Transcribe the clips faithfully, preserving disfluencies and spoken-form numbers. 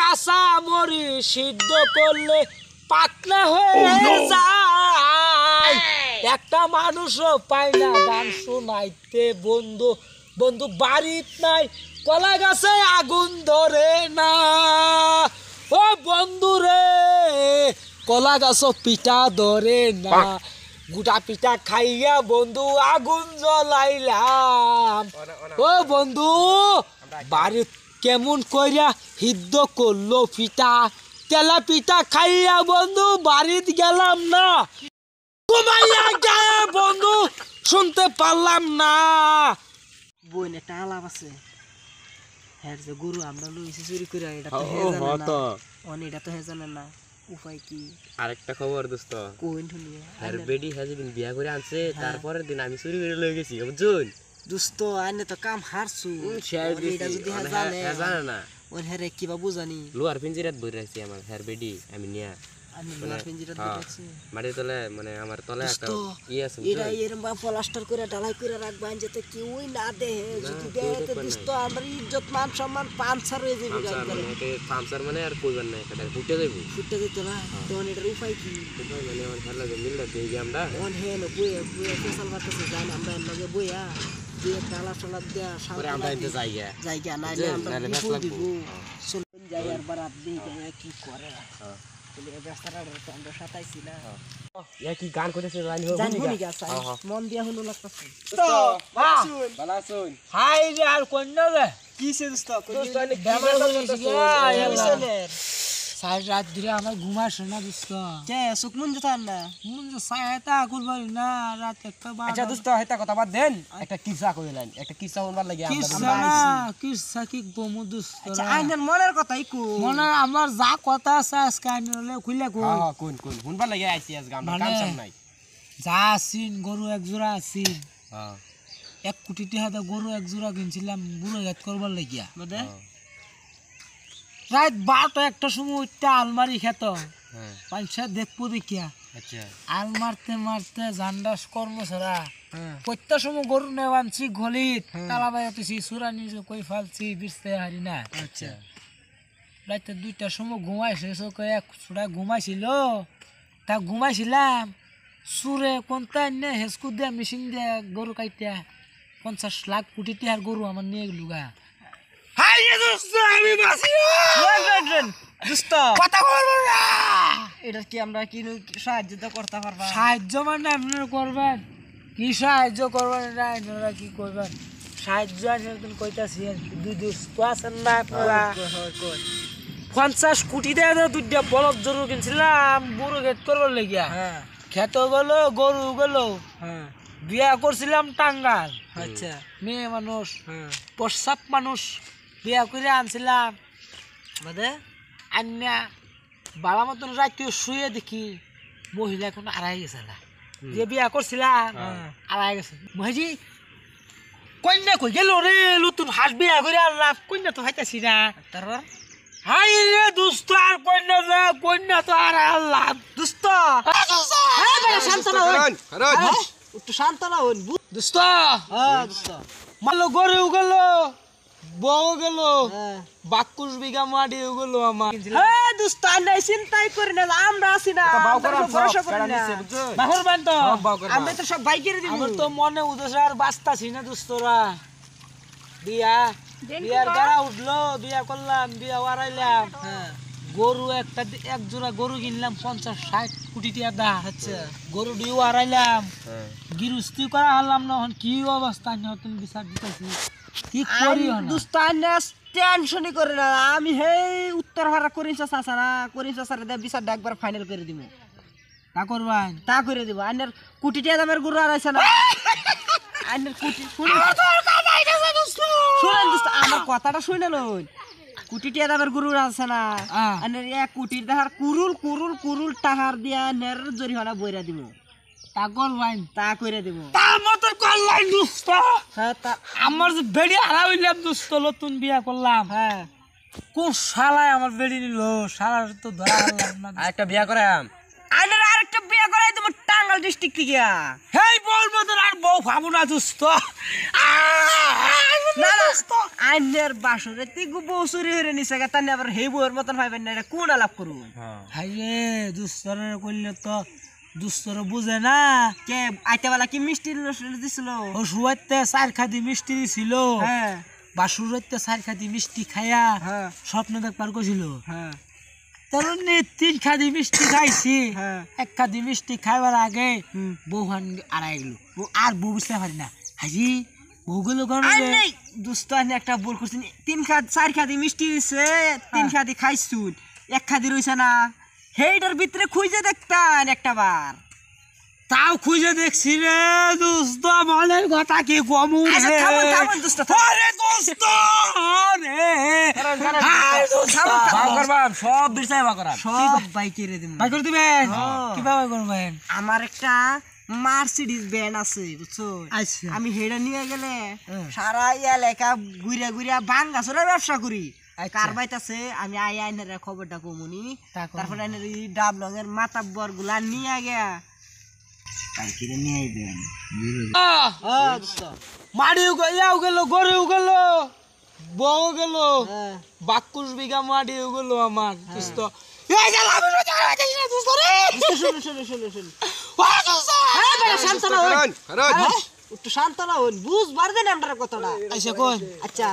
কাঁচা মরি সিদ্ধ করলে পাতলা হয়ে যায়। একটা মানুষও পায় না গান শোনাইতে বন্ধু, বন্ধু বাড়িত নাই কলা গাছে আগুন ধরে না। ও বন্ধু রে কলা গাছ পিঠা ধরে না, গুটা পিঠা খাইয়া বন্ধু আগুন জ্বলাইলাম। ও বন্ধু বাড়িত কেমন কইরা সিদ্ধ করলো পিঠা, তেলা পিঠা খাইয়া বন্ধু বাড়িত গেলাম না, ঘুমাইয়া গেলে বন্ধু শুনতে পারলাম না। বোন একটা আলাপ আছে, হ্যাঁ যে গরু আমরা লইছি চুরি করে, এটা তো হে জানে না, অন এটা তো হে জানে না, উপায় কি? আরেকটা খবর দোস্ত, কোন শুনিয়ে আর বেডি হাজবেন্ড বিয়া করে আনছে, তারপরের দিন আমি চুরি করে লয়ে গেছি বুঝছুন। দোস্ত আইনে তো কাম হারছু, শেয়ার দিছি, এটা যদি মানে জানে হ্যাঁ জানে না, ওর হেরে কিবা বুঝানি লোয়ার পিঞ্জিরাত বই রাখছি আমার হেয়ার বেডি আমি নিয়া, আমি লোহার পিঞ্জিরা দিতেছি মাটির তলে, মানে আমার তলে একটা ই আছে এরা এরম বা প্লাস্টার করে ঢালাই করে রাখবা যাতে কেউই না দেখে, যদি দেখে দোস্ত আমার ইজ্জত মান সম্মান পাঞ্চার হয়ে যাবে, পাঞ্চার মানে আর কইবার না, এটা ফুটে যাইব, ফুটে যেত না। তখন এটার উপায় কি? উপায় মানে আমার ভালো লাগে মিলটা দিয়ে গিয়ে আমরা অন হেন বইয়া বইয়া ফেসাল বাতাসে যাই আমরা এর লগে বইয়া দিয়ে কালা টালা দেয়া পরে আমরা ইনতে যাই গিয়া জায়গা নাইলে আমরা দিব দিব চলুন যাই আর বারাত দেই কি করে। বলে এই রাস্তাটা আমরা সাতাইছি না, এ কি গান কইতেছে জানি হবে জানি নি গা মন দিয়া হলো লাগতাছে। তো শুন বালা শুন হাই রে আর কোন রে কিসে দোস্ত দোস্ত অনেক বেমার হইছে গা, সাই রাত ধরে আমার ঘুমাস না দোস্ত, কে সুখ মন যেতাম না মন যে সাইতা করবার না রাত একটা বার। আচ্ছা দোস্ত হেতা কথা বাদ দেন, একটা কিসা কইলেন, একটা কিসা শুনবার লাগি আমরা কিসা না কিসা কি বমু দোস্ত। আচ্ছা আইনের মনের কথাই কো, মনে আমার যা কথা আছে আজকে আইনলে খুইলা কই। হ্যাঁ কোন কোন শুনবার লাগি আইছি আজ গান কাম সাম নাই। যা আছিন গরু এক জোড়া আছিন, হ্যাঁ এক কোটি টাকা দিয়ে গরু এক জোড়া কিনছিলাম বুড়ো গাত করবার লাগিয়া, বুঝে রাত বারোটা একটা সময় উঠতে আলমারি খেত হ্যাঁ পয়সা দেখবো দেখিয়া আচ্ছা আল মারতে মারতে জান্ডাস কর্ম ছাড়া হ্যাঁ প্রত্যেক সময় গরু নেওয়ানছি গলিত তালা বাইতেছি চূড়া নিজে কই ফালছি বিরতে হারি না। আচ্ছা রাতে দুইটার সময় ঘুমাইছে চোখে এক ছুড়া ঘুমাইছিল, তা ঘুমাইছিলাম সুরে কোনটা নে হেসকু দিয়া মেশিন দিয়া গরু কাইটা পঞ্চাশ লাখ কোটি টাকার গরু আমার নিয়ে গেল গা। হাই দোস্ত আমি বাসি দোস্ত কথা বলবো না, এটা কি আমরা কি সাহায্য তো করতে পারবা? সাহায্য মানে আপনারা করবেন কি সাহায্য করবেন না আপনারা কি করবেন সাহায্য একদিন কইতাছি দুই দোস্ত আছেন না আপনারা পঞ্চাশ কোটি টাকা দুইটা বলদ জরু কিনছিলাম বুড়ো গেট করবার লেগিয়া, হ্যাঁ খেত গেল গরু গেল, হ্যাঁ বিয়া করছিলাম টাঙ্গাল, আচ্ছা মেয়ে মানুষ হ্যাঁ প্রস্তাব মানুষ বিয়া করে আনছিলাম, বুঝে আন্যা বাবা মতন রাত শুয়ে দেখি মহিলা এখন আড়াই গেছে না, যে বিয়া করছিলাম আড়াই গেছে। মহিজি কন্যা কই গেল রে নতুন হাঁস বিয়া করে আনলাম, কন্যা তো হাইতাছি না। তারপর হাই রে দুষ্ট আর কন্যা না কন্যা তো আর আনলাম দোস্ত হ্যাঁ বেটা শান্ত না হন, একটু শান্ত না হন দুষ্ট হ্যাঁ দোস্ত মালো গরু গেল বউ গেল হ্যাঁ বাকুশ বিঘা মাটিও গেল আমার। হ্যাঁ দোস্ত নাই চিন্তাই করি না, আমরা আছি না, আমরা তো ভরসা করি না, বাহর বান তো আমরা তো সব বাইকের দিব। আমার তো মনে উদ্দেশ্য আর বাঁচতাছি না দোস্তরা, বিয়া বিয়ার গাড়া উঠলো বিয়া করলাম বিয়া ওয়ারাইলাম, হ্যাঁ গরু একটা এক জোড়া গরু কিনলাম পঞ্চাশ ষাট কোটি টাকা দা, আচ্ছা গরু দিয়ে ওয়ারাইলাম গিরুস্তি করা হলাম না, এখন কি অবস্থা নতুন বিচার দিতেছি কি করি না। দোস্ত টেনশনই করে না, আমি হেই উত্তর ভাড়া করিস চাচা না করিস চাচার দে বিচারটা একবার ফাইনাল করে দিব, তা করবেন তা করে দিব। আইনের কোটি টাকা দামের গরু আর আছে না, আইনের কোটি শুনেন দোস্ত আমার কথাটা শুনে লই, কোটি টাকা দামের গরু আছে না, আইনের এক কোটির দেখার কুরুল কুরুল কুরুল টাহার দিয়া নের জরিমানা বইরা দিব, তা করবেন তা করে দিব। তার মতো করলাই দুষ্ট, হ্যাঁ তা আমার যে বেড়ি হারা হইলাম দুষ্ট নতুন বিয়া করলাম, হ্যাঁ কোন শালায় আমার বেড়ি নিল শালার তো ধরা হলাম না। একটা বিয়া করাম, আইনের আরেকটা বিয়ে করাই দেবো টাঙ্গাইল ডিস্ট্রিক্ট থেকে। হেই বলবো তোর আর বউ ভাবো না দুষ্ট। না না আইনের বাসরে তিগু বউ চুরি হয়ে নিছে গা তানে আবার হেই বউয়ের মতন ভাইবেন না এটা কোন আলাপ করুন হাই রে দুস্তর করলে তো দুস্তর বুঝে না কে আইতে বেলা কি মিষ্টি দিছিল ও শুয়াইতে চার খাদি মিষ্টি ছিল হ্যাঁ বা শুয়াইতে চার খাদি মিষ্টি খায়া হ্যাঁ স্বপ্ন দেখবার কইছিল হ্যাঁ তার তিন খাদি মিষ্টি খাইছি হ্যাঁ এক খাদি মিষ্টি খাইবার আগে হুম। বউ হান আড়াই গেল আর বউ বুঝতে পারি না হাজি বউ গেল কারণ আই নেই দুস্ত আইনে একটা ভুল করছিস তিন খাদ চার খাদি মিষ্টি দিছে তিন খাদি খাইছুন এক খাদি রইছে না হেইটার ভিতরে খুঁজে দেখতান একটা বার তাও খুঁজে দেখছি রে দোস্ত মনের কথা কি কমু আচ্ছা রে থামুন থামুন দুস্ত আরে দোস্ত আরে আরে দোস্ত সব বিষয় বাকরা সব বাইকে রে দিম ভাই করে দিবেন কিভাবে করবেন আমার একটা মার্সিডিজ ভ্যান আছে বুঝছো আচ্ছা আমি হেডা নিয়ে গেলে হ্যাঁ। সারা এলাকা ঘুরে ঘুরে ভাঙ্গা চোরা ব্যবসা করি আচ্ছা। কার বাইতাছে আমি আই আইনের খবরটা কমুনি তা কমুনি। তারপরে আইনের এই ডাবলং এর মাতাব্বর গুলা নিয়ে গিয়া বাইকিরে নিয়ে আইবেন হ্যাঁ দোস্ত মাটিও ইয়াও গেল গরেও গেল বউ গেল হ্যাঁ বাকুশ বিঘা মাটিও গেল আমার দোস্ত এই গেল আমি রোজা রাখছি না দোস্ত রে শুনুন শুনুন শুনুন শুনুন ও দোস্ত হ্যাঁ বেটা শান্ত না হন হ্যাঁ, একটু শান্ত না হন বুঝবার দেন আমরা কথাটা আচ্ছা কোন আচ্ছা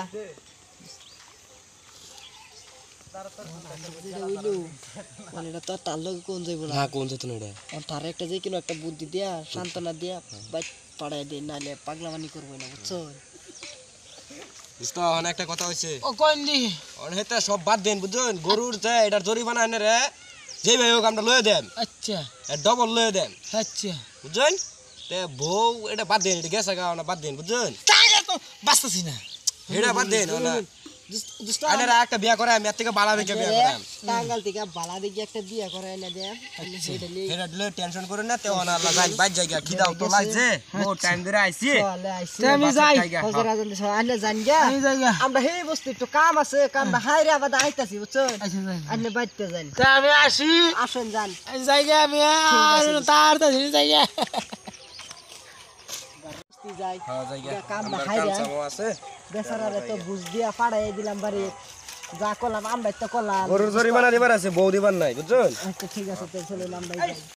মানে এটা তো তার লগে কোন যাইব না হ্যাঁ কোন যেত না এটা আর তার একটা যে কিনো একটা বুদ্ধি দিয়া সান্ত্বনা দিয়া বাইক পাড়ায় দিয়ে নাইলে পাগলামানি করবো না বুঝছো বুঝতো অনেক একটা কথা হয়েছে ও কোন দি অনেকটা সব বাদ দেন বুঝছেন গরুর যে এটার জরিমানা এনে রে যেই ভাই হোক আমরা লয়ে দেন আচ্ছা ডবল লয়ে দেন আচ্ছা বুঝছেন তে বউ এটা বাদ দেন এটা গেছে গা বাদ দেন বুঝছেন তাইলে তো বাঁচতেছি না এটা বাদ দেন না আইনারা একটা বিয়া করে আমি এর থেকে বালা বিকে বিয়া করাম টাঙ্গাল থেকে বালা দিকে একটা বিয়া করে না দেন সেটা লিয়ে এটা দিলে টেনশন করে না তেও না আল্লাহ যাই বাইর জায়গা খিদাও তো লাগছে বহুত টাইম ধরে আইছি চলে আইছি আমি যাই হজর আজান দিছে আইলে জান গা আমি জায়গা আমরা হেই বস্তু একটু কাম আছে কামটা হাইরে আবার আইতাছি বুঝছো আচ্ছা যাই আইনে বাইতে যান তা আমি আসি আসেন যান জায়গা আমি আর তার তার জায়গা বস্তি যাই হ্যাঁ জায়গা কামটা আমার হাইরে কাম সামো আছে বেচারারে তো বুঝ দিয়া পাড়াই দিলাম বাড়ি যা করলাম আমরা তো করলাম গরুর জরিমানা দিবার আছে বউ দিবার নাই বুঝছেন আচ্ছা ঠিক আছে তো চলে নাম ভাই